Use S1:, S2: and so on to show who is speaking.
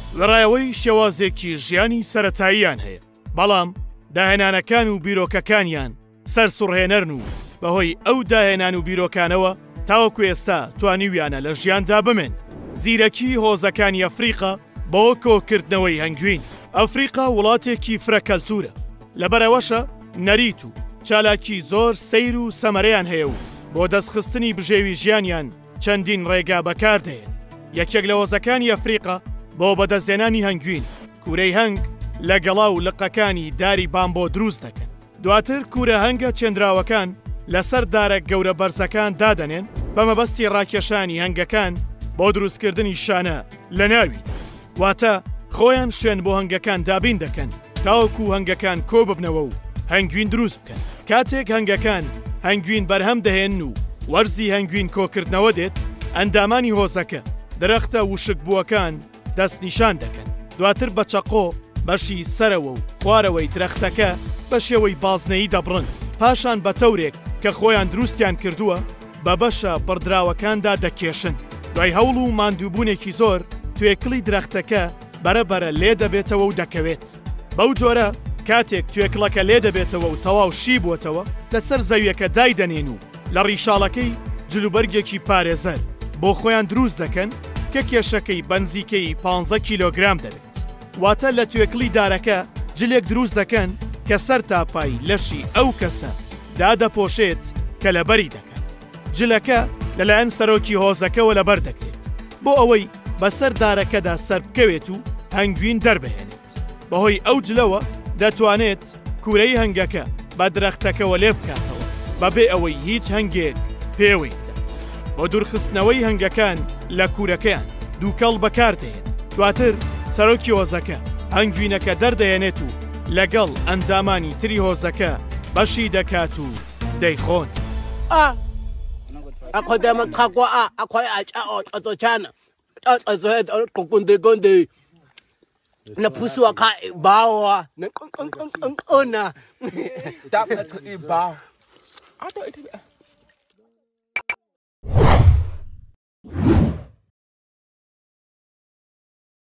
S1: لەڕایەوەی شێوازێکی ژیانی سەرەتاییان هەیە، بەڵام داهێنانەکان و بیرۆکەکانیان سەرسوڕهێنەرن و بەهۆی ئەو داهێنان و بیرۆکانەوە تاوەکو ئێستا توانیویانە لە ژیاندا بمێن. زیرەکی هۆزەکانی ئەفریقا بۆ کۆکردنەوەی هەنگوین. ئەفریقا وڵاتێکی فرەکەلتورە، لەبەرەوەشە نەریت و چالاکی زۆر سەیر و سەمەرەیان هەیە و بۆ دەستخستنی بژێوی ژیانیان چەندین ڕێگا بەکاردێن. یەکێک لە هۆزەکانی ئەفریقا بۆ بەدەستێنانی هەنگوین کوورەی هەنگ لە گەڵا و لقەکانی داری بامبۆ دروست دەکەن. دواتر کوورە هەنگە چێندراوەکان لەسەر دارە گەورە بەرزەکان دادەنێن بە مەبەستی ڕاکێشانی هەنگەکان بۆ دروستکردنی شانە لە ناوی. واتە خۆیان شوێن بۆ هەنگەکان دابین دەکەن تاوەکو هەنگەکان کۆ ببنەوە و هەنگوین دروست بکەن. کاتێک هەنگەکان هەنگوین بەرهەم دەهێن و وەرزی هەنگوین کۆکردنەوە دێت، ئەندامانی هۆزەکە درەختە وشک بووەکان دەستنیشان دەکەن. دواتر بە چەقۆ بەشی سەرەوە و خوارەوەی درەختەکە بە شێوەی بازنەیی دەبڕن، پاشان بە تەورێک کە خۆیان دروستیان کردووە بە بەشە بڕدراوەکاندا دەکێشن. دوای هەوڵ و ماندووبوونێکی زۆر توێکڵی درەختەکە بەرەبەرە لێ دەبێتەوە و دەکەوێت. بەو جۆرە کاتێک توێکڵەکە لێ دەبێتەوە و تەواو شی بووەتەوە لەسەر زەویەکە دایدەنێن و لە ڕیشاڵەکەی جلوبەرگێکی پارێزەر بۆ خۆیان دروست دەکەن کە کێشەکەی بەنزیکەی 15 کیلۆگرام دەبێت. واتە لە توێکڵی دارەکە جلێک دروست دەکەن کە سەر تاپای لەشی ئەو کەسە دادەپۆشێت کە لەبەری دەکات. جلەکە لەلایەن سەرۆکی هۆزەکەەوە لەبەر دەکرێت بۆ ئەوەی بەسەر دارەکەدا سەر بکەوێت و هەنگوین دەربهێنێت. بەهۆی ئەو جلەوە دەتوانێت کوورەی هەنگەکە بە درەختەکەەوە لێ بکاتەوە بەبێ ئەوەی هیچ هەنگێک پێوەی بدات. بۆ دوورخستنەوەی هەنگەکان لە کوورەکەیان دووکەڵ بەکاردێن. دواتر سەرۆکی هۆزەکە هەنگوینەکە دەردەهێنێت و لەگەڵ ئەندامانی تری هۆزەکە بەشی دەکات و دەیخۆن.
S2: na pusuwa ka bawa na ona